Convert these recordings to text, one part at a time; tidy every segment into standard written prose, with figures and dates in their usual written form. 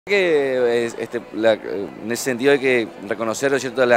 En ese sentido hay que reconocer, ¿no es cierto?,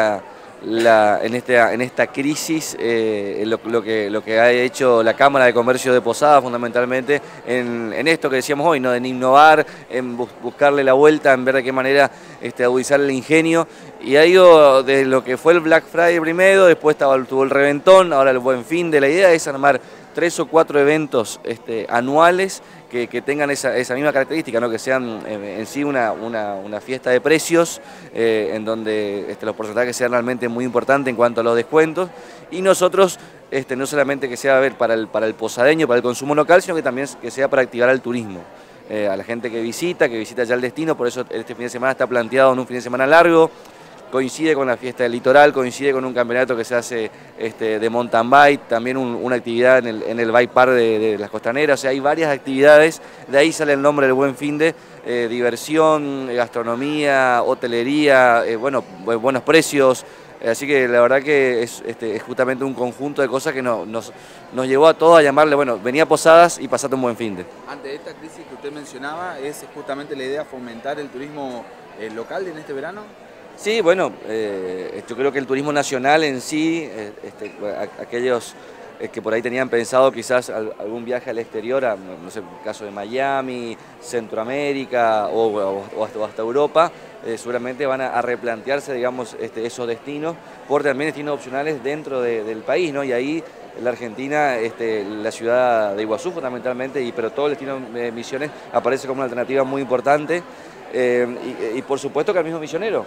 en esta crisis lo que ha hecho la Cámara de Comercio de Posadas fundamentalmente en esto que decíamos hoy, ¿no?, en innovar, en buscarle la vuelta, en ver de qué manera agudizar el ingenio, y ha ido de lo que fue el Black Friday primero, después tuvo el Reventón, ahora el Buen Fin. De la idea es armar 3 o 4 eventos anuales que tengan esa misma característica, ¿no?, que sean en sí una fiesta de precios, en donde los porcentajes sean realmente muy importantes en cuanto a los descuentos, y nosotros no solamente que sea para el posadeño, para el consumo local, sino que también que sea para activar al turismo, a la gente que visita ya el destino. Por eso este fin de semana está planteado en un fin de semana largo. Coincide con la fiesta del litoral, coincide con un campeonato que se hace de mountain bike, también una actividad en el bike park de las Costaneras. O sea, hay varias actividades, de ahí sale el nombre del Buen Finde, diversión, gastronomía, hotelería, buenos precios. Así que la verdad que es justamente un conjunto de cosas que nos llevó a todos a llamarle, bueno, venía a Posadas y pasate un buen finde. Ante esta crisis que usted mencionaba, ¿es justamente la idea fomentar el turismo local en este verano? Sí, bueno, yo creo que el turismo nacional en sí, aquellos que por ahí tenían pensado quizás algún viaje al exterior, no sé, el caso de Miami, Centroamérica o hasta Europa, seguramente van a replantearse, digamos, esos destinos por también destinos opcionales dentro del país, ¿no? Y ahí la Argentina, la ciudad de Iguazú fundamentalmente, pero todo el destino de Misiones aparece como una alternativa muy importante, y por supuesto que al mismo misionero,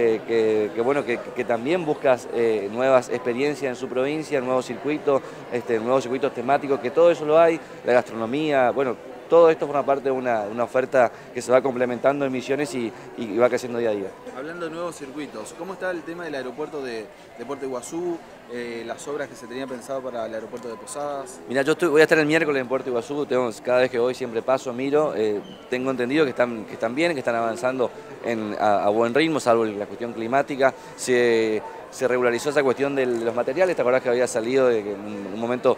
que también buscas nuevas experiencias en su provincia, nuevos circuitos temáticos, que todo eso lo hay, la gastronomía, bueno, todo esto forma parte de una oferta que se va complementando en Misiones y va creciendo día a día. Hablando de nuevos circuitos, ¿cómo está el tema del aeropuerto de Puerto Iguazú, las obras que se tenían pensado para el aeropuerto de Posadas? Mira, voy a estar el miércoles en Puerto Iguazú, cada vez que voy siempre paso, miro, tengo entendido que están bien, que están avanzando a buen ritmo, salvo la cuestión climática. Se regularizó esa cuestión de los materiales. ¿Te acordás que había salido de que en un momento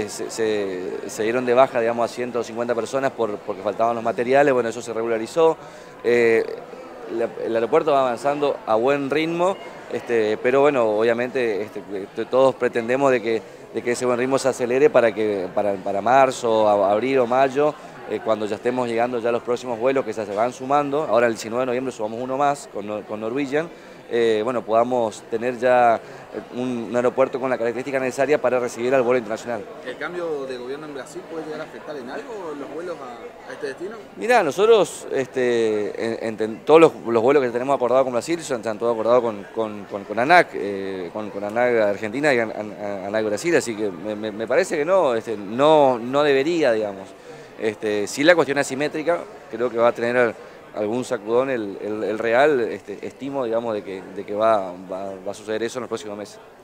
se dieron de baja, digamos, a 150 personas porque faltaban los materiales? Bueno, eso se regularizó. El aeropuerto va avanzando a buen ritmo, pero bueno, obviamente todos pretendemos de que ese buen ritmo se acelere para marzo, abril o mayo, cuando ya estemos llegando ya a los próximos vuelos que se van sumando. Ahora el 19 de noviembre sumamos uno más con Norwegian. Bueno, podamos tener ya un aeropuerto con la característica necesaria para recibir al vuelo internacional. ¿El cambio de gobierno en Brasil puede llegar a afectar en algo los vuelos a este destino? Mirá, nosotros todos los vuelos que tenemos acordados con Brasil están todos acordados con ANAC, con ANAC Argentina y ANAC Brasil, así que me parece que no debería, digamos. Si la cuestión asimétrica, creo que va a tener algún sacudón el real, estimo, digamos, de que va a suceder eso en los próximos meses.